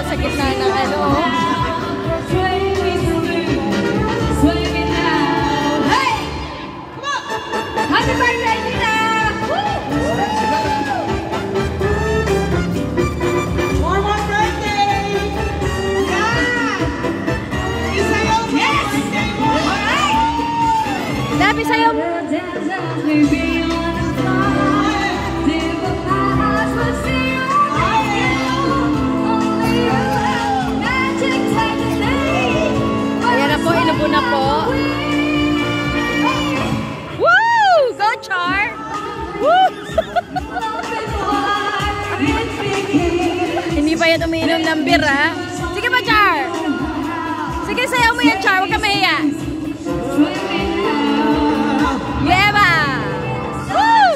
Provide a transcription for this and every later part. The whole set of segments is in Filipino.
sa gitna ng ano. Hey! Come on! Happy birthday, Nina! More birthday! Yeah! Isayaw mo! Yes! Alright! Dabi sa'yo! Ayan na po, inubo na po. Woo! Go, Char! Woo! Hindi pa yan umiinom ng beer, ha? Sige ba, Char? Sige, sayaw mo yan, Char. Huwag ka mahiya. Yeah, ba? Woo!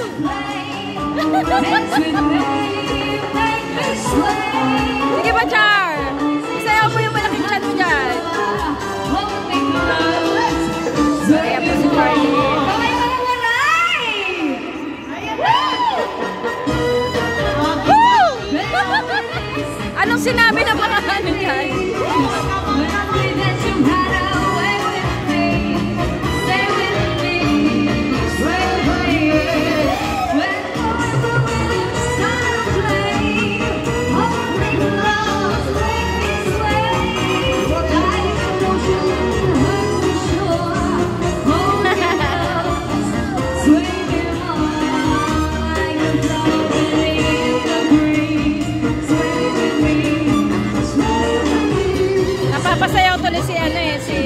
Sige ba, Char? Isayaw mo yung malaking chan mo dyan. Kaya po si Charlyn. Anong sinabi na mga ano yan? Napapasayaw to ni si ano eh, si